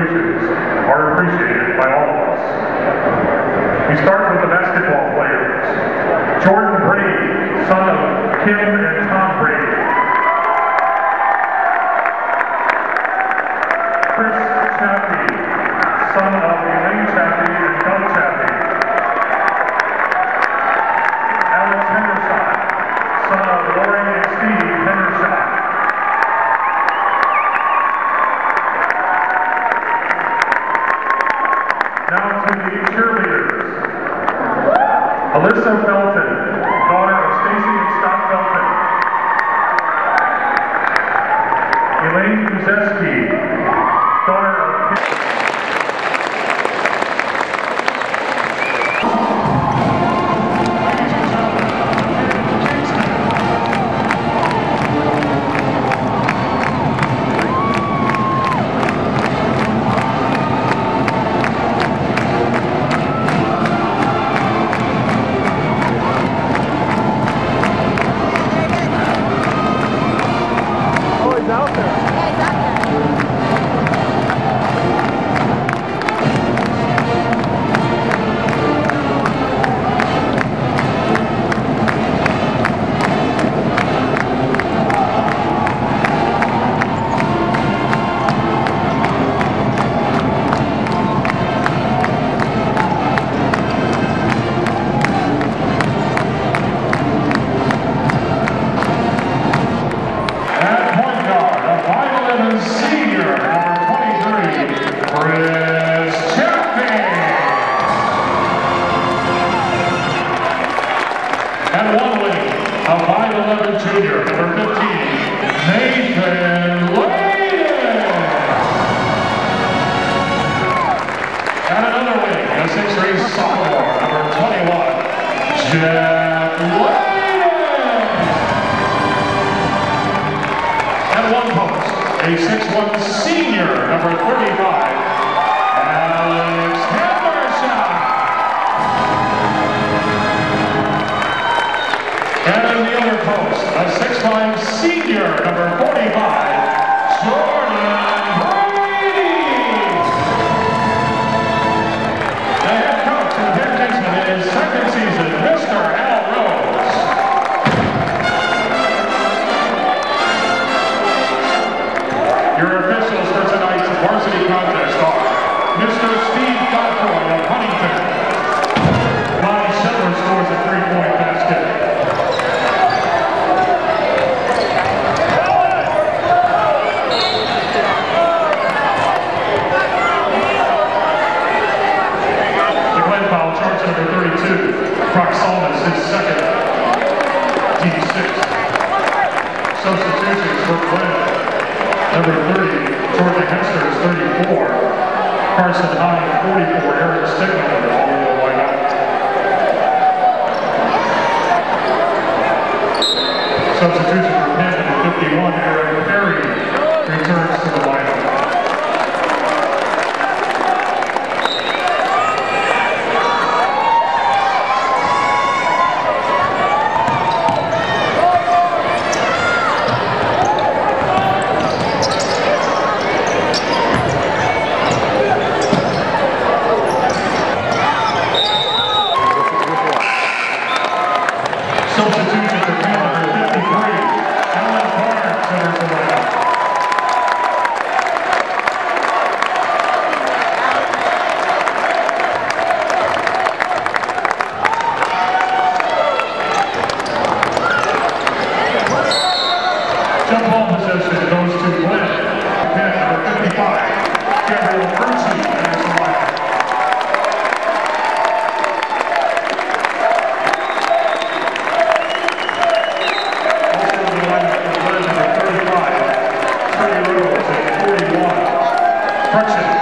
contributions are appreciated by all of us. We start with the basketball players. Jordan Brady, son of Kim and Tom Brady. Chris Chappie, son of Elaine Chappie and Doug Chappie. Alex Hendershot, son of Lori and Steve Hendershot. Now to the cheerleaders. Alyssa Felton, daughter of Stacy and Scott Felton. Elaine Kuzeski, daughter of junior, number 15, Nathan Layden. And another wing, a 6'3" sophomore, number 21, Jeff Layden. And one post, a 6'1" senior, number 35, Alex Hendershot. And in the other post, a 6'5" senior, number 45, Jordan Brady. The head coach of Penn Kingsmen in his second season, Mr. Al Rose. Your officials for tonight's varsity contest are Mr. Steve Godfrey of Huntington. Lonnie Shepherd scores a 3-point basket. Proxolus is second, D6. Substitutions for Penn. Number 30, Georgia Hester is 34. Carson Hine, 44. Eric Stigman, all will line up. Substitution for Penn, number 51, Eric Perry, returns to the lineup. Substitution for Penn, number 53, Alan Barnes enters the lineup. Jump ball possession goes to Penn. Penn, number 55, Gabriel Urchi enters the lineup. Correction.